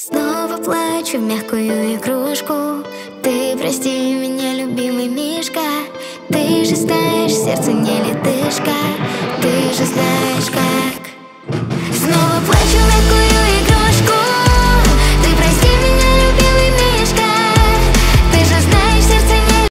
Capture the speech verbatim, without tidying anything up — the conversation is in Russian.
Снова плачу в мягкую игрушку. Ты прости меня, любимая.